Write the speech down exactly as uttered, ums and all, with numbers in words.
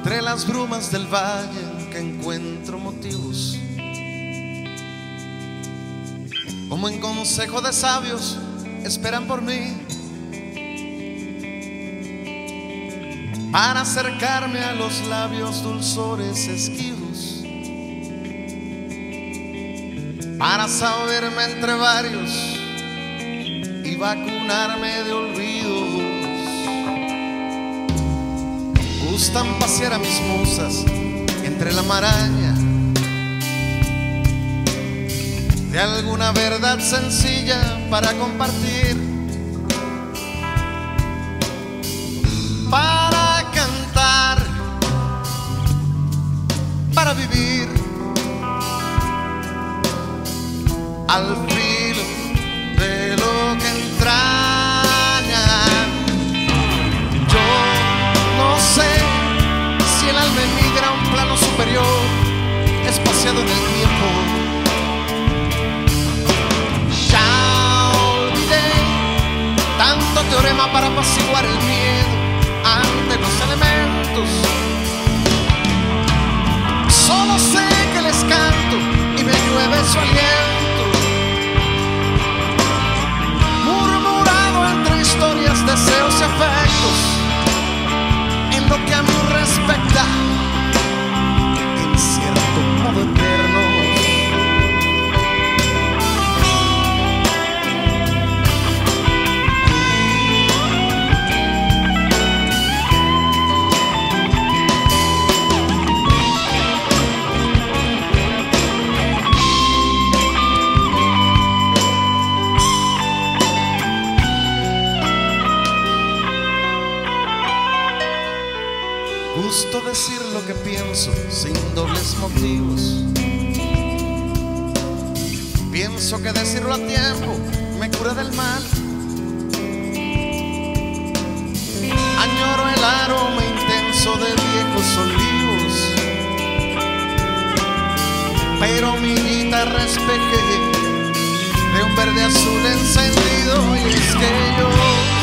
Entre las brumas del valle que encuentro motivos, como en consejo de sabios esperan por mí, para acercarme a los labios dulzores esquivos, para saberme entre varios y vacunarme de olvidos. Gustan pasear a mis musas entre la maraña de alguna verdad sencilla para compartir, para cantar, para vivir al filo de lo que entraña. Yo no sé si el alma emigra a un plano superior, espaciado en el tiempo. Ya olvidé tanto teorema para apaciguar el miedo ante los elementos. Solo sé que les canto y me llueve su aliento, murmurado entre historias, deseos y afectos. En lo que a mí respecta, en cierto modo eternos. Gusto decir lo que pienso sin dobles motivos. Pienso que decirlo a tiempo me cura del mal. Añoro el aroma intenso de viejos olivos, pero mi guitarra espeje de un verde azul encendido. Y es que yo